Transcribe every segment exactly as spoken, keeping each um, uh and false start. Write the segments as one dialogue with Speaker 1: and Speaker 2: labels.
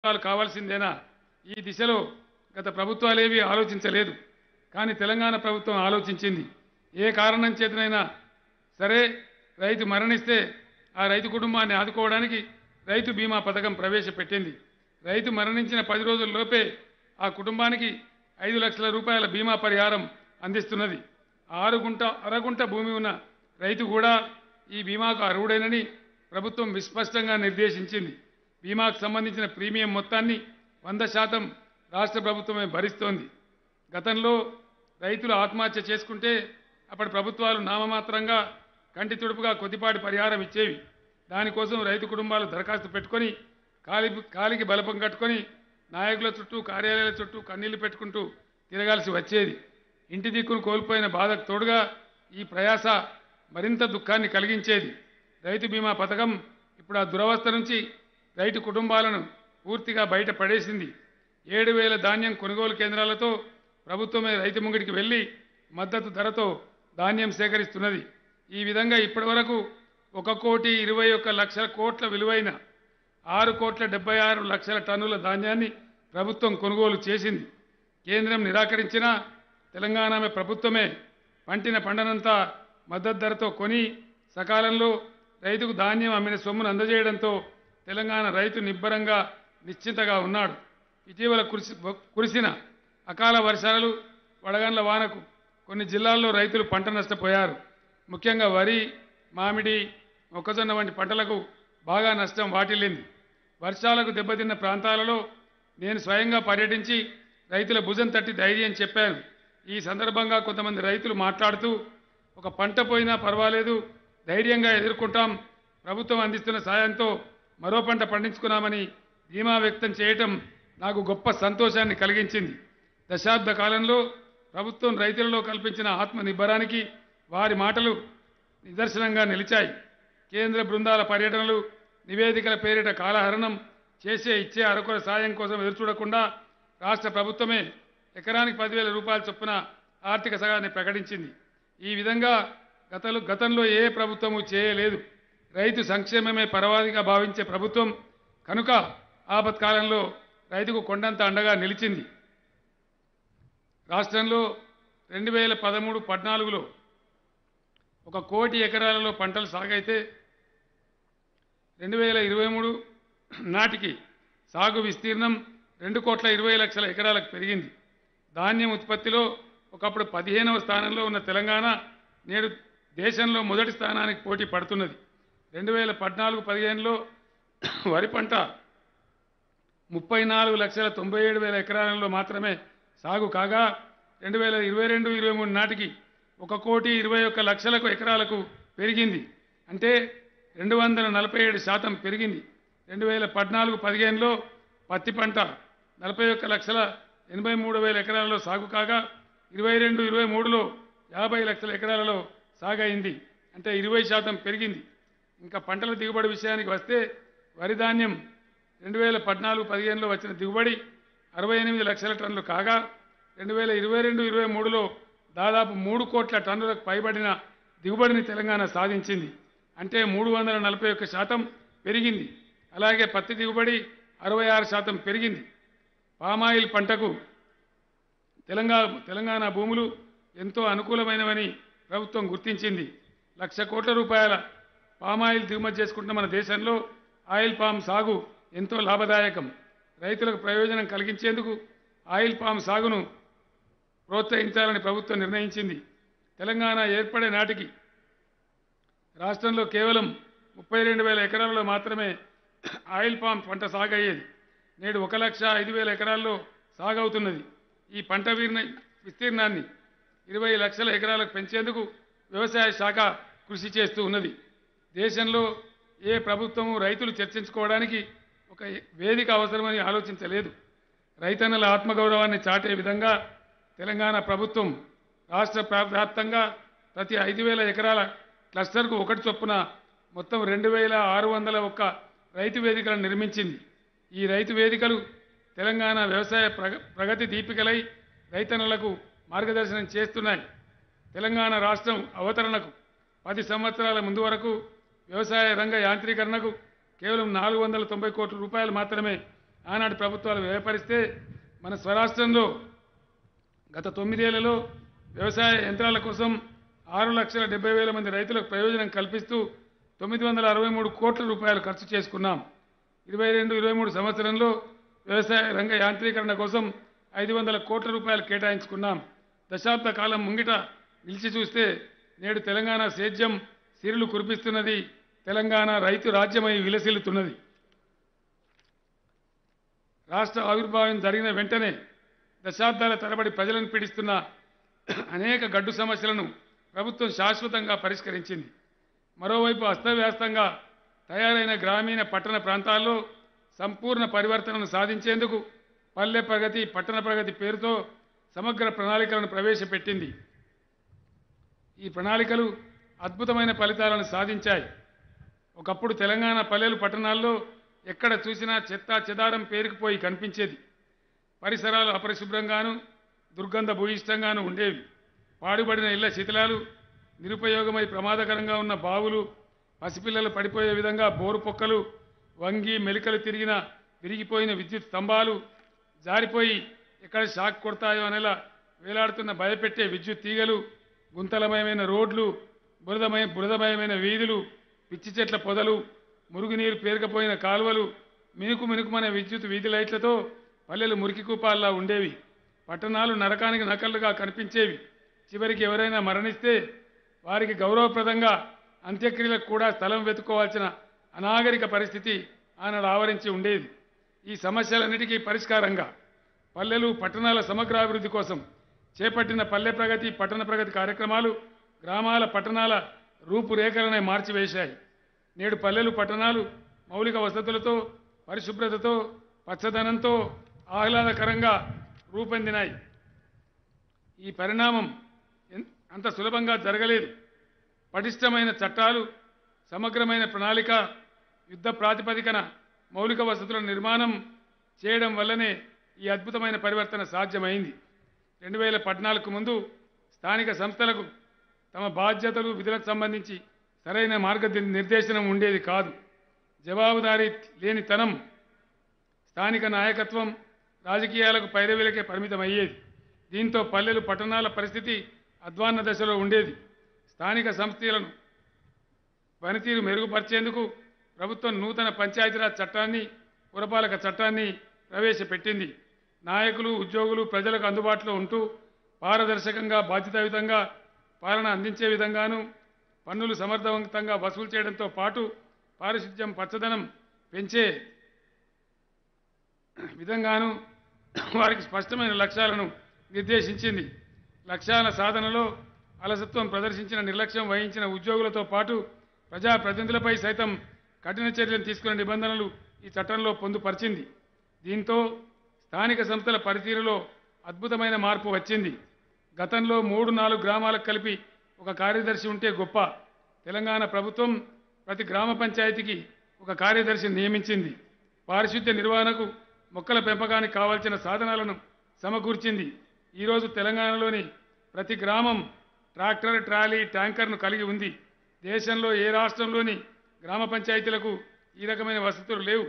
Speaker 1: ప్రభుత్వాలు కావాల్సిందేనా? ఈ దిశలో గత ప్రభుత్వాలేవి ఆలోచించలేదు. కానీ తెలంగాణ ప్రభుత్వం ఆలోచించింది. ఏ కారణం చేతనైనా సరే రైతు మరణిస్తే ఆ రైతు కుటుంబాన్ని ఆదుకోవడానికి రైతు బీమా పథకం ప్రవేశపెట్టింది. రైతు మరణించిన పది రోజుల్లోపే ఆ కుటుంబానికి ఐదు లక్షల రూపాయల బీమా పరిహారం అందిస్తున్నది. ఆరు గుంట అరగుంట భూమి ఉన్న రైతు కూడా ఈ బీమాకు అర్హుడేనని ప్రభుత్వం విస్పష్టంగా నిర్దేశించింది. బీమాకు సంబంధించిన ప్రీమియం మొత్తాన్ని వంద శాతం రాష్ట్ర ప్రభుత్వమే భరిస్తోంది. గతంలో రైతులు ఆత్మహత్య చేసుకుంటే అప్పటి ప్రభుత్వాలు నామమాత్రంగా కంటి తుడుపుగా కొద్దిపాటి పరిహారం ఇచ్చేవి. దానికోసం రైతు కుటుంబాలు దరఖాస్తు పెట్టుకొని కాలి కాలికి బలపం కట్టుకొని నాయకుల చుట్టూ కార్యాలయాల చుట్టూ కన్నీళ్లు పెట్టుకుంటూ తిరగాల్సి వచ్చేది. ఇంటి దిక్కును కోల్పోయిన బాధకు తోడుగా ఈ ప్రయాస మరింత దుఃఖాన్ని కలిగించేది. రైతు బీమా పథకం ఇప్పుడు ఆ దురవస్థ నుంచి రైతు కుటుంబాలను పూర్తిగా బయట పడేసింది. ఏడు వేల ధాన్యం కొనుగోలు కేంద్రాలతో ప్రభుత్వమే రైతు ముంగిటికి వెళ్లి మద్దతు ధరతో ధాన్యం సేకరిస్తున్నది. ఈ విధంగా ఇప్పటి వరకు ఒక కోటి ఇరవై ఒక్క లక్షల కోట్ల విలువైన ఆరు కోట్ల డెబ్బై ఆరు లక్షల టన్నుల ధాన్యాన్ని ప్రభుత్వం కొనుగోలు చేసింది. కేంద్రం నిరాకరించినా తెలంగాణ ప్రభుత్వమే పంటిన పంటనంతా మద్దతు ధరతో కొని సకాలంలో రైతుకు ధాన్యం అమ్మిన సొమ్మును అందజేయడంతో తెలంగాణ రైతు నిబ్బరంగా నిశ్చింతగా ఉన్నాడు. ఇటీవల కురిసి కురిసిన అకాల వర్షాలు వడగండ్ల వానకు కొన్ని జిల్లాల్లో రైతులు పంట నష్టపోయారు. ముఖ్యంగా వరి, మామిడి, మొక్కజొన్న వంటి పంటలకు బాగా నష్టం వాటిల్లింది. వర్షాలకు దెబ్బతిన్న ప్రాంతాలలో నేను స్వయంగా పర్యటించి రైతుల భుజం తట్టి ధైర్యం చెప్పాను. ఈ సందర్భంగా కొంతమంది రైతులు మాట్లాడుతూ ఒక పంట పోయినా పర్వాలేదు, ధైర్యంగా ఎదుర్కొంటాం, ప్రభుత్వం అందిస్తున్న సాయంతో మరో పంట పండించుకున్నామని ధీమా వ్యక్తం చేయటం నాకు గొప్ప సంతోషాన్ని కలిగించింది. దశాబ్ద కాలంలో ప్రభుత్వం రైతులలో కల్పించిన ఆత్మ నిబ్బరానికి వారి మాటలు నిదర్శనంగా నిలిచాయి. కేంద్ర బృందాల పర్యటనలు, నివేదికల పేరిట కాలహరణం చేసే ఇచ్చే అరకొర సాయం కోసం ఎదురుచూడకుండా రాష్ట్ర ప్రభుత్వమే ఎకరానికి పదివేల రూపాయల చొప్పున ఆర్థిక సహాయాన్ని ప్రకటించింది. ఈ విధంగా గతలు గతంలో ఏ ప్రభుత్వము చేయలేదు. రైతు సంక్షేమమే పరవాదిగా భావించే ప్రభుత్వం కనుక ఆపత్కాలంలో రైతుకు కొండంత అండగా నిలిచింది. రాష్ట్రంలో రెండు వేల పదమూడు పద్నాలుగులో ఒక కోటి ఎకరాలలో పంటలు సాగైతే రెండు వేల ఇరవై మూడు నాటికి సాగు విస్తీర్ణం రెండు కోట్ల ఇరవై లక్షల ఎకరాలకు పెరిగింది. ధాన్యం ఉత్పత్తిలో ఒకప్పుడు పదిహేనవ స్థానంలో ఉన్న తెలంగాణ నేడు దేశంలో మొదటి స్థానానికి పోటీ పడుతున్నది. రెండు వేల పద్నాలుగు పదిహేనులో వరి పంట ముప్పై నాలుగు లక్షల తొంభై ఏడు వేల ఎకరాలలో మాత్రమే సాగు కాగా రెండు వేల ఇరవై రెండు ఇరవై మూడు నాటికి ఒక కోటి ఇరవై ఒక్క లక్షలకు ఎకరాలకు పెరిగింది. అంటే రెండు వందల నలభై ఏడు శాతం పెరిగింది. రెండు వేల పద్నాలుగు పదిహేనులో పత్తి పంట నలభై ఒక్క లక్షల ఎనభై మూడు వేల ఎకరాలలో సాగు కాగా ఇరవై రెండు ఇరవై మూడులో యాభై లక్షల ఎకరాలలో సాగైంది. అంటే ఇరవై శాతం పెరిగింది. ఇంకా పంటల దిగుబడి విషయానికి వస్తే వరి ధాన్యం రెండు వేల పద్నాలుగు పదిహేనులో వచ్చిన దిగుబడి అరవై ఎనిమిది లక్షల టన్నులు కాగా రెండు వేల ఇరవై రెండు ఇరవై మూడులో దాదాపు మూడు కోట్ల టన్నులకు పైబడిన దిగుబడిని తెలంగాణ సాధించింది. అంటే మూడు వందల నలభై ఒక్క శాతం పెరిగింది. అలాగే పత్తి దిగుబడి అరవై ఆరు శాతం పెరిగింది. పామాయిల్ పంటకు తెలంగాణ తెలంగాణ భూములు ఎంతో అనుకూలమైనవని ప్రభుత్వం గుర్తించింది. లక్ష కోట్ల రూపాయల పామాయిల్ దిగుమతి చేసుకుంటున్న మన దేశంలో ఆయిల్ పామ్ సాగు ఎంతో లాభదాయకం. రైతులకు ప్రయోజనం కలిగించేందుకు ఆయిల్ పామ్ సాగును ప్రోత్సహించాలని ప్రభుత్వం నిర్ణయించింది. తెలంగాణ ఏర్పడే నాటికి రాష్ట్రంలో కేవలం ముప్పై రెండు వేల ఎకరాలలో మాత్రమే ఆయిల్ పామ్ పంట సాగయ్యేది. నేడు ఒక లక్ష ఐదు వేల ఎకరాల్లో సాగవుతున్నది. ఈ పంట విస్తీర్ణాన్ని ఇరవై లక్షల ఎకరాలకు పెంచేందుకు వ్యవసాయ శాఖ కృషి చేస్తూ ఉన్నది. దేశంలో ఏ ప్రభుత్వము రైతులు చర్చించుకోవడానికి ఒక వేదిక అవసరమని ఆలోచించలేదు. రైతన్నల ఆత్మగౌరవాన్ని చాటే విధంగా తెలంగాణ ప్రభుత్వం రాష్ట్ర వ్యాప్తంగా ప్రతి ఐదు వేల ఎకరాల క్లస్టర్కు ఒకటి చొప్పున మొత్తం రెండు వేల ఆరు వందల ఒక్క రైతు వేదికలను నిర్మించింది. ఈ రైతు వేదికలు తెలంగాణ వ్యవసాయ ప్రగ ప్రగతి దీపికలై రైతన్నలకు మార్గదర్శనం చేస్తున్నాయి. తెలంగాణ రాష్ట్రం అవతరణకు పది సంవత్సరాల ముందు వరకు వ్యవసాయ రంగ యాంత్రీకరణకు కేవలం నాలుగు వందల తొంభై కోట్ల రూపాయలు మాత్రమే ఆనాటి ప్రభుత్వాలు వ్యయపరిస్తే మన స్వరాష్ట్రంలో గత తొమ్మిదేళ్లలో వ్యవసాయ యంత్రాల కోసం ఆరు లక్షల డెబ్బై వేల మంది రైతులకు ప్రయోజనం కల్పిస్తూ తొమ్మిది వందల అరవై మూడు కోట్ల రూపాయలు ఖర్చు చేసుకున్నాం. ఇరవై రెండు ఇరవై మూడు సంవత్సరంలో వ్యవసాయ రంగ యాంత్రీకరణ కోసం ఐదు వందల కోట్ల రూపాయలు కేటాయించుకున్నాం. దశాబ్ద కాలం ముంగిట నిలిచి చూస్తే నేడు తెలంగాణ సేద్యం సిరులు కురిపిస్తున్నది. తెలంగాణ రైతు రాజ్యమై విలసిల్లుతున్నది. రాష్ట్ర ఆవిర్భావం జరిగిన వెంటనే దశాబ్దాల తరబడి ప్రజలను పీడిస్తున్న అనేక గడ్డు సమస్యలను ప్రభుత్వం శాశ్వతంగా పరిష్కరించింది. మరోవైపు అస్తవ్యస్తంగా తయారైన గ్రామీణ పట్టణ ప్రాంతాల్లో సంపూర్ణ పరివర్తనను సాధించేందుకు పల్లె ప్రగతి పట్టణ ప్రగతి పేరుతో సమగ్ర ప్రణాళికలను ప్రవేశపెట్టింది. ఈ ప్రణాళికలు అద్భుతమైన ఫలితాలను సాధించాయి. ఒకప్పుడు తెలంగాణ పల్లెలు పట్టణాల్లో ఎక్కడ చూసినా చెత్త చెదారం పేరుకుపోయి కనిపించేది. పరిసరాలు అపరిశుభ్రంగాను దుర్గంధ భూయిష్టంగాను ఉండేవి. పాడుబడిన ఇళ్ల శిథిలాలు, నిరుపయోగమై ప్రమాదకరంగా ఉన్న బావులు, పసిపిల్లలు పడిపోయే విధంగా బోరు పొక్కలు, వంగి మెలికలు తిరిగిన విరిగిపోయిన విద్యుత్ స్తంభాలు, జారిపోయి ఎక్కడ షాక్ కొడతాయో అనేలా వేలాడుతున్న భయపెట్టే విద్యుత్ తీగలు, గుంతలమయమైన రోడ్లు, బురదమయ బురదమయమైన వీధులు, పిచ్చి చెట్ల పొదలు, మురుగునీరు పేరుకపోయిన కాలువలు, మినుకు మినుకుమనే విద్యుత్ వీధి లైట్లతో పల్లెలు మురికి కూపాల్లా ఉండేవి. పట్టణాలు నరకానికి నకలుగా కనిపించేవి. చివరికి ఎవరైనా మరణిస్తే వారికి గౌరవప్రదంగా అంత్యక్రియలకు కూడా స్థలం వెతుక్కోవాల్సిన అనాగరిక పరిస్థితి ఆనాడు ఆవరించి ఉండేది. ఈ సమస్యలన్నిటికీ పరిష్కారంగా పల్లెలు పట్టణాల సమగ్రాభివృద్ధి కోసం చేపట్టిన పల్లె ప్రగతి పట్టణ ప్రగతి కార్యక్రమాలు గ్రామాల పట్టణాల రూపురేఖలనే మార్చివేశాయి. నేడు పల్లెలు పట్టణాలు మౌలిక వసతులతో, పరిశుభ్రతతో, పచ్చదనంతో ఆహ్లాదకరంగా రూపొందినాయి. ఈ పరిణామం అంత సులభంగా జరగలేదు. పటిష్టమైన చట్టాలు, సమగ్రమైన ప్రణాళిక, యుద్ధ ప్రాతిపదికన మౌలిక వసతుల నిర్మాణం చేయడం వల్లనే ఈ అద్భుతమైన పరివర్తన సాధ్యమైంది. రెండు వేల పద్నాలుగు ముందు స్థానిక సంస్థలకు తమ బాధ్యతలు విధులకు సంబంధించి సరైన మార్గ నిర్దేశనం ఉండేది కాదు. జవాబుదారీ లేనితనం, స్థానిక నాయకత్వం రాజకీయాలకు పైరవీలకే పరిమితమయ్యేది. దీంతో పల్లెలు పట్టణాల పరిస్థితి అధ్వాన్న దశలో ఉండేది. స్థానిక సంస్థలను పనితీరు మెరుగుపరిచేందుకు ప్రభుత్వం నూతన పంచాయతీరాజ్ చట్టాన్ని, పురపాలక చట్టాన్ని ప్రవేశపెట్టింది. నాయకులు, ఉద్యోగులు ప్రజలకు అందుబాటులో ఉంటూ పారదర్శకంగా, బాధ్యతాయుతంగా పాలన అందించే విధంగాను, పన్నులు సమర్థవంతంగా వసూలు చేయడంతో పాటు పారిశుద్ధ్యం, పచ్చదనం పెంచే విధంగాను వారికి స్పష్టమైన లక్ష్యాలను నిర్దేశించింది. లక్ష్యాల సాధనలో అలసత్వం ప్రదర్శించిన, నిర్లక్ష్యం వహించిన ఉద్యోగులతో పాటు ప్రజాప్రతినిధులపై సైతం కఠిన చర్యలు తీసుకునే నిబంధనలు ఈ చట్టంలో పొందుపరిచింది. దీంతో స్థానిక సంస్థల పనితీరులో అద్భుతమైన మార్పు వచ్చింది. గతంలో మూడు నాలుగు గ్రామాలకు కలిపి ఒక కార్యదర్శి ఉంటే గొప్ప. తెలంగాణ ప్రభుత్వం ప్రతి గ్రామ పంచాయతీకి ఒక కార్యదర్శిని నియమించింది. పారిశుద్ధ్య నిర్వహణకు, మొక్కల పెంపకానికి కావాల్సిన సాధనాలను సమకూర్చింది. ఈరోజు తెలంగాణలోని ప్రతి గ్రామం ట్రాక్టర్, ట్రాలీ, ట్యాంకర్ను కలిగి ఉంది. దేశంలో ఏ రాష్ట్రంలోని గ్రామ పంచాయతీలకు ఈ రకమైన వసతులు లేవు.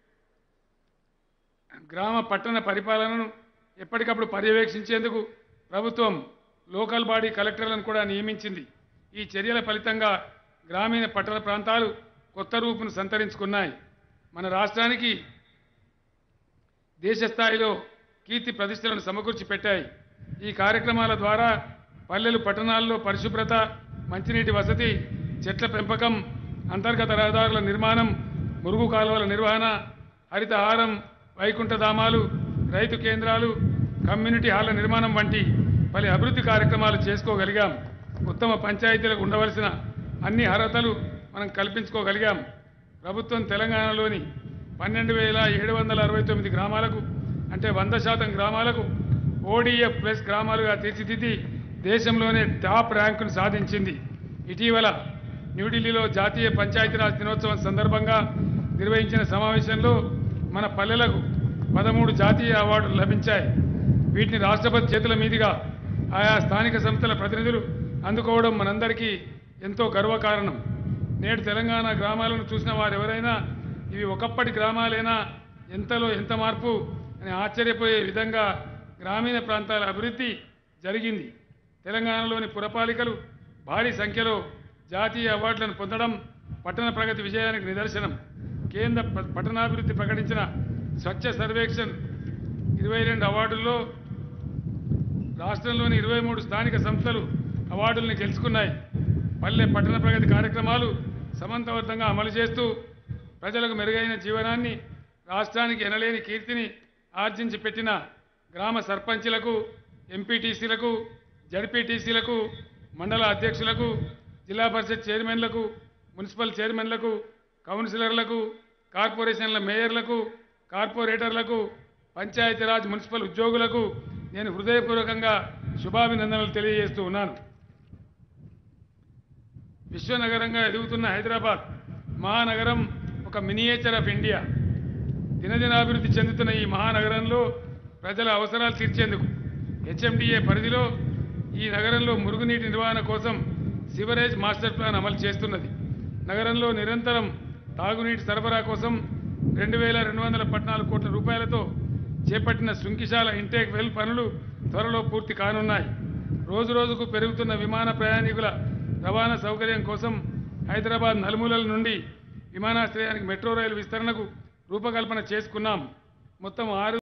Speaker 1: గ్రామ పట్టణ పరిపాలనను ఎప్పటికప్పుడు పర్యవేక్షించేందుకు ప్రభుత్వం లోకల్ బాడీ కలెక్టర్లను కూడా నియమించింది. ఈ చర్యల ఫలితంగా గ్రామీణ పట్టణ ప్రాంతాలు కొత్త రూపును సంతరించుకున్నాయి. మన రాష్ట్రానికి దేశ స్థాయిలో కీర్తి ప్రతిష్టలను సమకూర్చి పెట్టాయి. ఈ కార్యక్రమాల ద్వారా పల్లెలు పట్టణాల్లో పరిశుభ్రత, మంచినీటి వసతి, చెట్ల పెంపకం, అంతర్గత రహదారుల నిర్మాణం, మురుగు కాలువల నిర్వహణ, హరితహారం, వైకుంఠధామాలు, రైతు కేంద్రాలు, కమ్యూనిటీ హాళ్ల నిర్మాణం వంటి పలు అభివృద్ధి కార్యక్రమాలు చేసుకోగలిగాం. ఉత్తమ పంచాయతీలకు ఉండవలసిన అన్ని అర్హతలు మనం కల్పించుకోగలిగాం. ప్రభుత్వం తెలంగాణలోని పన్నెండు వేల ఏడు వందల అరవై తొమ్మిది గ్రామాలకు, అంటే వంద శాతం గ్రామాలకు ఓడిఎఫ్ ప్లస్ గ్రామాలుగా తీర్చిదిద్ది దేశంలోనే టాప్ ర్యాంకును సాధించింది. ఇటీవల న్యూఢిల్లీలో జాతీయ పంచాయతీరాజ్ దినోత్సవం సందర్భంగా నిర్వహించిన సమావేశంలో మన పల్లెలకు పదమూడు జాతీయ అవార్డులు లభించాయి. వీటిని రాష్ట్రపతి చేతుల మీదుగా ఆయా స్థానిక సంస్థల ప్రతినిధులు అందుకోవడం మనందరికీ ఎంతో గర్వకారణం. నేడు తెలంగాణ గ్రామాలను చూసిన వారెవరైనా ఇవి ఒకప్పటి గ్రామాలేనా ఎంతలో ఎంత మార్పు అని ఆశ్చర్యపోయే విధంగా గ్రామీణ ప్రాంతాల అభివృద్ధి జరిగింది. తెలంగాణలోని పురపాలికలు భారీ సంఖ్యలో జాతీయ అవార్డులను పొందడం పట్టణ ప్రగతి విజయానికి నిదర్శనం. కేంద్ర ప- పట్టణాభివృద్ధి ప్రకటించిన స్వచ్ఛ సర్వేక్షణ్ ఇరవై రెండు అవార్డుల్లో రాష్ట్రంలోని ఇరవై మూడు స్థానిక సంస్థలు అవార్డుల్ని గెలుచుకున్నాయి. పల్లె పట్టణ ప్రగతి కార్యక్రమాలు సమర్థవంతంగా అమలు చేస్తూ ప్రజలకు మెరుగైన జీవనాన్ని, రాష్ట్రానికి ఎనలేని కీర్తిని ఆర్జించి పెట్టిన గ్రామ సర్పంచులకు, ఎంపీటీసీలకు, జడ్పీటీసీలకు, మండల అధ్యక్షులకు, జిల్లా పరిషత్ చైర్మన్లకు, మున్సిపల్ చైర్మన్లకు, కౌన్సిలర్లకు, కార్పొరేషన్ల మేయర్లకు, కార్పొరేటర్లకు, పంచాయతీరాజ్ మున్సిపల్ ఉద్యోగులకు నేను హృదయపూర్వకంగా శుభాభినందనలు తెలియజేస్తూ ఉన్నాను. విశ్వనగరంగా ఎదుగుతున్న హైదరాబాద్ మహానగరం ఒక మినియేచర్ ఆఫ్ ఇండియా. దినదినాభివృద్ధి చెందుతున్న ఈ మహానగరంలో ప్రజల అవసరాలు తీర్చేందుకు హెచ్ఎండిఏ పరిధిలో ఈ నగరంలో మురుగునీటి నిర్వహణ కోసం సివరేజ్ మాస్టర్ ప్లాన్ అమలు చేస్తున్నది. నగరంలో నిరంతరం తాగునీటి సరఫరా కోసం రెండు వేల రెండు వందల పద్నాలుగు కోట్ల రూపాయలతో చేపట్టిన శృంకిశాల ఇంటేక్ వెల్ పనులు త్వరలో పూర్తి కానున్నాయి. రోజు రోజుకు పెరుగుతున్న విమాన ప్రయాణికుల రవాణా సౌకర్యం కోసం హైదరాబాద్ నలుమూలల నుండి విమానాశ్రయానికి మెట్రో రైలు విస్తరణకు రూపకల్పన చేసుకున్నాం. మొత్తం ఆరు